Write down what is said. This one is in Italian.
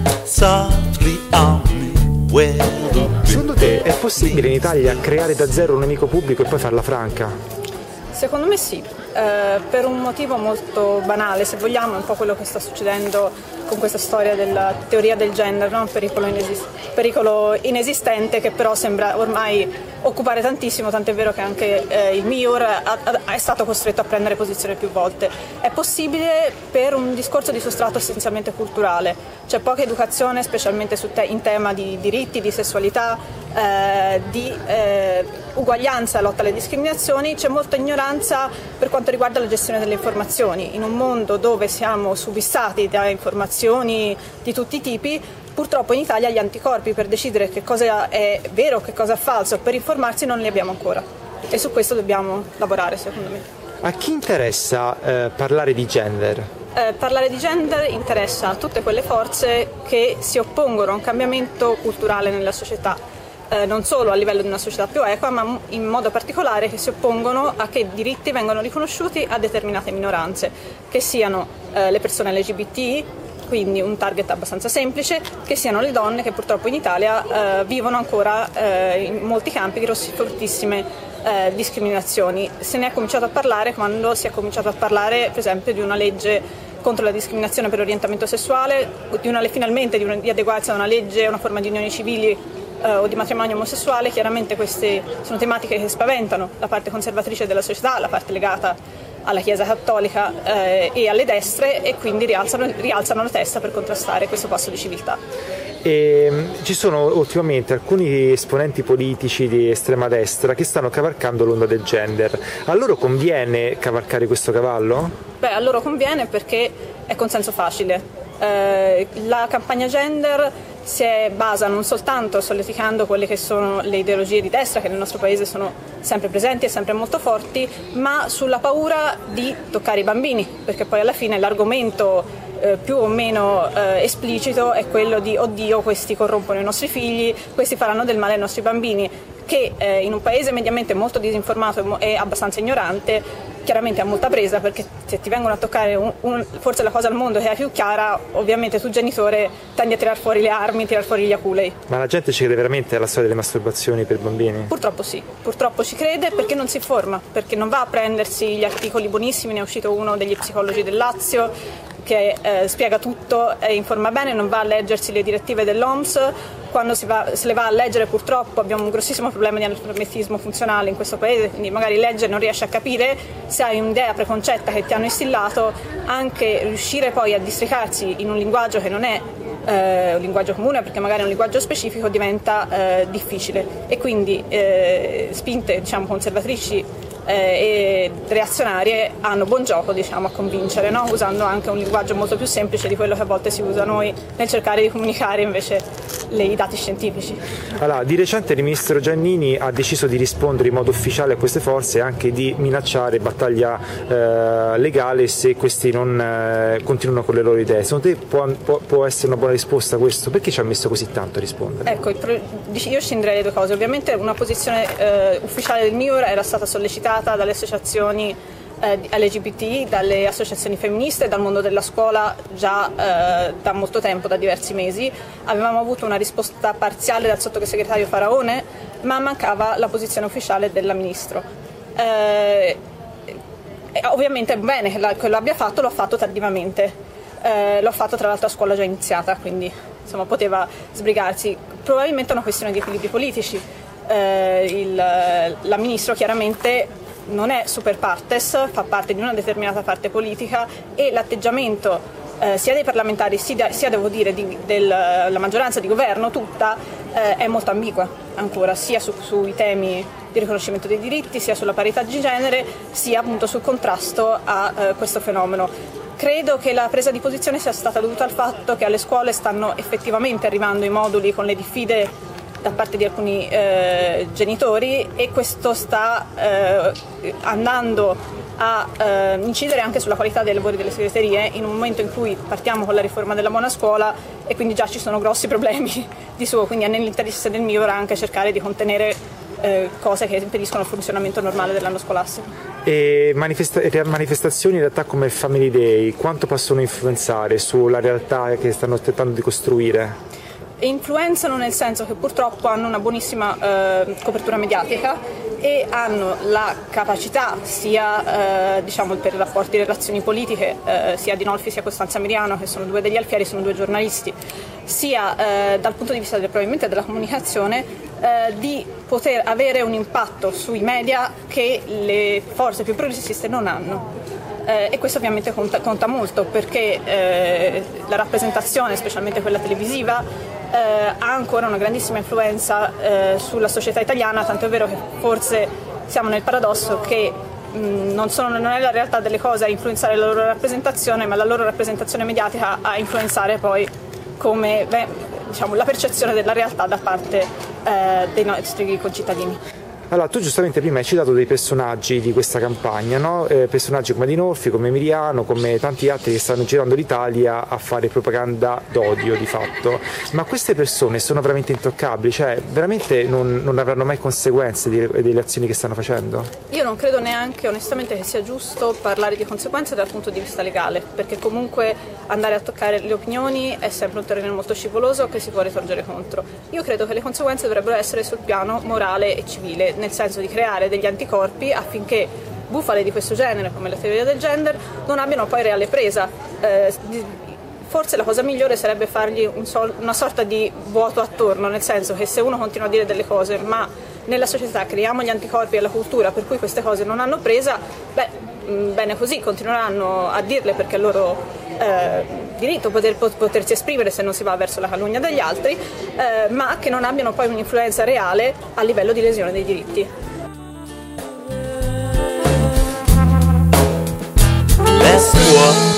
softly on me where the Secondo te è possibile in Italia creare da zero un nemico pubblico e poi farla franca? Secondo me sì, per un motivo molto banale, se vogliamo, è un po' quello che sta succedendo con questa storia della teoria del gender, no? Pericolo inesistente che però sembra ormai occupare tantissimo, tant'è vero che anche il MIUR è stato costretto a prendere posizione più volte. È possibile per un discorso di sostrato essenzialmente culturale, c'è poca educazione specialmente in tema di diritti, di sessualità, di uguaglianza, lotta alle discriminazioni, c'è molta ignoranza per quanto riguarda la gestione delle informazioni. In un mondo dove siamo subissati da informazioni di tutti i tipi, purtroppo in Italia gli anticorpi per decidere che cosa è vero, che cosa è falso, per informarsi non li abbiamo ancora e su questo dobbiamo lavorare, secondo me. A chi interessa parlare di gender? Parlare di gender interessa a tutte quelle forze che si oppongono a un cambiamento culturale nella società, non solo a livello di una società più equa, ma in modo particolare che si oppongono a che diritti vengano riconosciuti a determinate minoranze, che siano le persone LGBT, quindi un target abbastanza semplice, che siano le donne che purtroppo in Italia vivono ancora in molti campi fortissime discriminazioni. Se ne è cominciato a parlare quando si è cominciato a parlare per esempio di una legge contro la discriminazione per orientamento sessuale, finalmente di adeguarsi a una legge, a una forma di unioni civili o di matrimonio omosessuale. Chiaramente queste sono tematiche che spaventano la parte conservatrice della società, la parte legata alla Chiesa cattolica e alle destre, e quindi rialzano la testa per contrastare questo passo di civiltà. E ci sono ultimamente alcuni esponenti politici di estrema destra che stanno cavalcando l'onda del gender. A loro conviene cavalcare questo cavallo? Beh, a loro conviene perché è consenso facile. La campagna gender si basa non soltanto solleticando quelle che sono le ideologie di destra che nel nostro paese sono sempre presenti e sempre molto forti, ma sulla paura di toccare i bambini, perché poi alla fine l'argomento più o meno esplicito è quello di oddio, questi corrompono i nostri figli, questi faranno del male ai nostri bambini, che in un paese mediamente molto disinformato e abbastanza ignorante chiaramente ha molta presa, perché se ti vengono a toccare forse la cosa al mondo che è più chiara, ovviamente tu genitore tendi a tirar fuori le armi, tirar fuori gli aculei. Ma la gente ci crede veramente alla storia delle masturbazioni per bambini? Purtroppo sì, purtroppo ci crede perché non si informa, perché non va a prendersi gli articoli buonissimi, ne è uscito uno degli psicologi del Lazio che spiega tutto e informa bene, non va a leggersi le direttive dell'OMS. Quando se le va a leggere purtroppo abbiamo un grossissimo problema di analfabetismo funzionale in questo paese, quindi magari legge non riesce a capire, se hai un'idea preconcetta che ti hanno instillato, anche riuscire poi a districarsi in un linguaggio che non è un linguaggio comune, perché magari è un linguaggio specifico, diventa difficile, e quindi spinte conservatrici e reazionarie hanno buon gioco a convincere, no? Usando anche un linguaggio molto più semplice di quello che a volte si usa noi nel cercare di comunicare invece i dati scientifici. Allora, di recente il ministro Giannini ha deciso di rispondere in modo ufficiale a queste forze e anche di minacciare battaglia legale se questi non continuano con le loro idee. Secondo te può essere una buona risposta a questo? Perché ci ha messo così tanto a rispondere? Ecco, io scinderei le due cose. Ovviamente una posizione ufficiale del MIUR era stata sollecitata dalle associazioni LGBT, dalle associazioni femministe, dal mondo della scuola già da molto tempo, da diversi mesi. Avevamo avuto una risposta parziale dal sottosegretario Faraone, ma mancava la posizione ufficiale della Ministro. Ovviamente è bene che lo abbia fatto, l'ho fatto tardivamente, l'ho fatto tra l'altro a scuola già iniziata, quindi insomma poteva sbrigarsi. Probabilmente è una questione di equilibri politici. La Ministro chiaramente non è super partes, fa parte di una determinata parte politica, e l'atteggiamento sia dei parlamentari sia devo dire della maggioranza di governo tutta è molto ambigua ancora, sia sui temi di riconoscimento dei diritti, sia sulla parità di genere, sia appunto sul contrasto a questo fenomeno. Credo che la presa di posizione sia stata dovuta al fatto che alle scuole stanno effettivamente arrivando i moduli con le diffide da parte di alcuni genitori, e questo sta andando a incidere anche sulla qualità dei lavori delle segreterie, in un momento in cui partiamo con la riforma della buona scuola e quindi già ci sono grossi problemi di suo, quindi è nell'interesse del MIUR anche cercare di contenere cose che impediscono il funzionamento normale dell'anno scolastico. E manifestazioni in realtà come il Family Day, quanto possono influenzare sulla realtà che stanno tentando di costruire? Influenzano nel senso che purtroppo hanno una buonissima copertura mediatica e hanno la capacità sia diciamo per rapporti e relazioni politiche sia Dinolfi sia Costanza Miriano, che sono due degli alfieri, sono due giornalisti, sia dal punto di vista probabilmente della comunicazione di poter avere un impatto sui media che le forze più progressiste non hanno. E questo ovviamente conta molto, perché la rappresentazione, specialmente quella televisiva, ha ancora una grandissima influenza sulla società italiana, tanto è vero che forse siamo nel paradosso che non è la realtà delle cose a influenzare la loro rappresentazione, ma la loro rappresentazione mediatica a influenzare poi come diciamo, la percezione della realtà da parte dei nostri concittadini. Allora, tu giustamente prima hai citato dei personaggi di questa campagna, no? Personaggi come Dinolfi, come Miriano, come tanti altri che stanno girando l'Italia a fare propaganda d'odio di fatto, ma queste persone sono veramente intoccabili, cioè veramente non avranno mai conseguenze delle azioni che stanno facendo? Io non credo neanche onestamente che sia giusto parlare di conseguenze dal punto di vista legale, perché comunque andare a toccare le opinioni è sempre un terreno molto scivoloso che si può ritorgere contro. Io credo che le conseguenze dovrebbero essere sul piano morale e civile, nel senso di creare degli anticorpi affinché bufale di questo genere, come la teoria del gender, non abbiano poi reale presa. Forse la cosa migliore sarebbe fargli una sorta di vuoto attorno, nel senso che se uno continua a dire delle cose, ma nella società creiamo gli anticorpi e la cultura per cui queste cose non hanno presa, bene così, continueranno a dirle perché è loro diritto potersi esprimere se non si va verso la calunnia degli altri, ma che non abbiano poi un'influenza reale a livello di lesione dei diritti. Laisse-moi